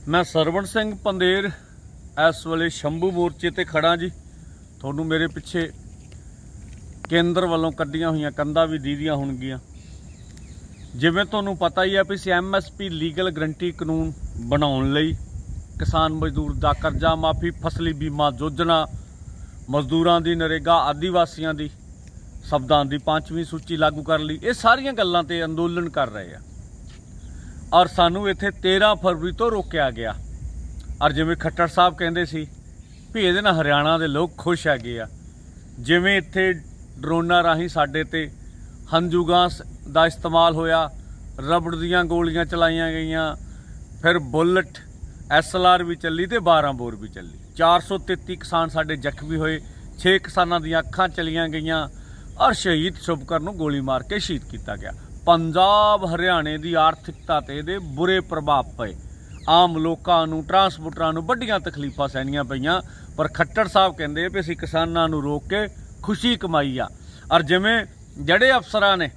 मैं सरवण सिंह पंदेर इस वेले शंभू मोर्चे ते खड़ा जी। थोनू मेरे पिछे केंद्र वालों कड्डियां हुई कंधां भी दीदियां होणगियां। जिवें तुहानू पता ही है भी MSP लीगल गरंटी कानून बनाउण लई किसान मजदूर दा करजा माफ़ी, फसली बीमा योजना, मजदूरां दी नरेगा, आदिवासियों की शब्दां दी 5वीं सूची लागू कर ली। ये सारियां गल्लां ते अंदोलन कर रहे हैं और सानू इत्थे 13 फरवरी तो रोकया गया। और जिवें खट्टर साहब कहंदे सी भी इहदे नाल हरियाणा दे लोग खुश हैगे आ। जिवें इत्थे ड्रोनां राहीं साडे ते हंजू गैस दा इस्तेमाल होया, रबड़ दीयां गोलियां चलाईयां गईयां, फिर बुलेट SLR भी चली ते 12 बोर भी चली। 433 किसान साडे जख्मी होए, 6 किसानां दीयां अखां चलियां गईयां और शहीद शुभकर नूं गोली मार के शहीद किया गया। पंजाब हरियाणे की आर्थिकता ते इहदे बुरे प्रभाव पे, आम लोगों नूं, ट्रांसपोर्टरां नूं वड्डियां तकलीफां सहनियां पईयां। पर खट्टर साहब कहंदे भी असीं किसानां नूं रोक के खुशी कमाई आ। और जिवें जिहड़े अफसरां ने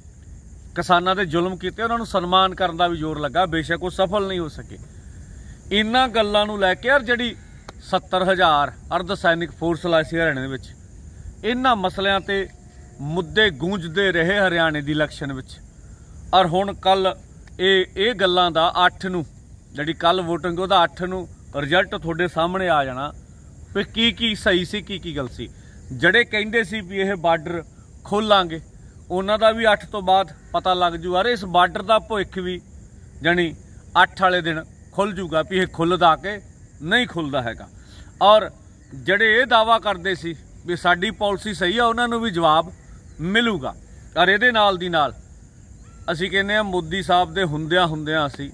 किसानां ते जुल्म कीते उन्हां नूं सन्मान करन दा भी जोर लगा, बेशक वो सफल नहीं हो सके। इन्हां गल्लां नूं लैके और जिहड़ी 70,000 अर्ध सैनिक फोर्स लाई सी हरियाणे दे विच, इन्हां मसलियां ते मुद्दे गूंजते रहे हरियाणे की इलैक्शन विच। और हुण कल ये गल्लां दा 8 नूं जिहड़ी कल वोटिंग उहदा 8 नूं रिजल्ट तुहाडे सामने आ जाना भी की सही सी की गलत सी। जिहड़े कहिंदे सी भी यह बार्डर खोलांगे उन्हां दा भी 8 तो बाद पता लग जू। अरे इस बार्डर का भविख भी जानी 8 वाले दिन खुल जूगा भी यह खुलदा के नहीं खुलदा हैगा। और जिहड़े ये दावा करते सी भी साडी पॉलिसी सही है उन्हां नूं भी जवाब मिलूगा। और ये नाल दी नाल असीं कहने मोदी साहब दे हुंदियां असीं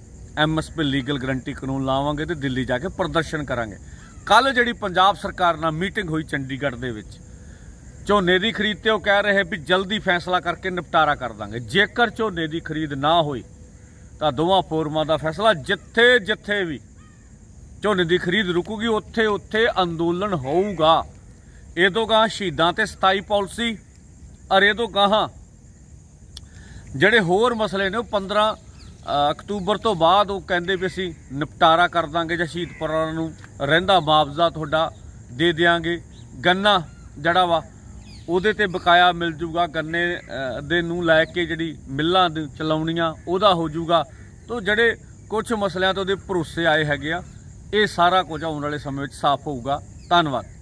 MSP लीगल गरंटी कानून लावांगे तो दिल्ली जाके प्रदर्शन करांगे। कल जिहड़ी पंजाब सरकार नाल मीटिंग हुई चंडीगढ़ दे विच, झोने की खरीद ते वो कह रहे भी जल्दी फैसला करके निपटारा कर देंगे। जेकर झोने की खरीद ना हुई तो दोवां फोरमां का फैसला जिथे जिथे भी झोने की खरीद रुकूगी उत्थे उत्थे अंदोलन होऊगा। ये तो गां शहीदां ते 27 पॉलिसी और ये तो गां जिहड़े होर मसले ने 15 अक्तूबर तो बाद वो कहंदे भी असीं निपटारा कर दांगे जां शहीद परिवारां नूं रहिंदा मुआवजा तुहाडा दे देंगे। गन्ना जिहड़ा वा उहदे ते बकाया मिल जूगा, गन्ने दे नूं लै के जिहड़ी मिल्लां चलाउणियां उहदा हो जूगा। तो जिहड़े कुछ मसलियां तो उहदे भरोसे आए हैगे आ, ये सारा कुछ आउण वाले समय विच साफ होऊगा। धन्नवाद।